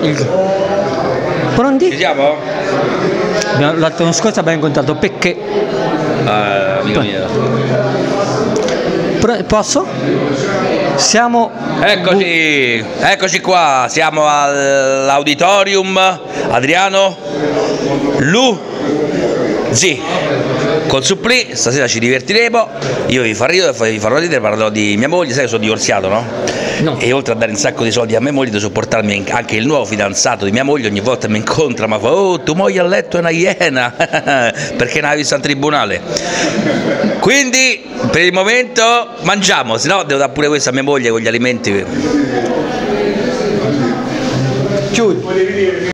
Pronti? Ci siamo? L'altro scorso abbiamo incontrato Pecche. Amico mio. Posso? Siamo... Eccoci qua, siamo all'auditorium Adriano Luzzi col supplì. Stasera ci divertiremo, io vi farò ridere, parlerò di mia moglie, sai che sono divorziato, no? No. E oltre a dare un sacco di soldi a mia moglie, devo sopportarmi anche il nuovo fidanzato di mia moglie. Ogni volta mi incontra, ma fa: oh, tua moglie a letto è una iena, perché non l'ha vista in tribunale. Quindi per il momento mangiamo, se no devo dare pure questa a mia moglie con gli alimenti. Chiudi.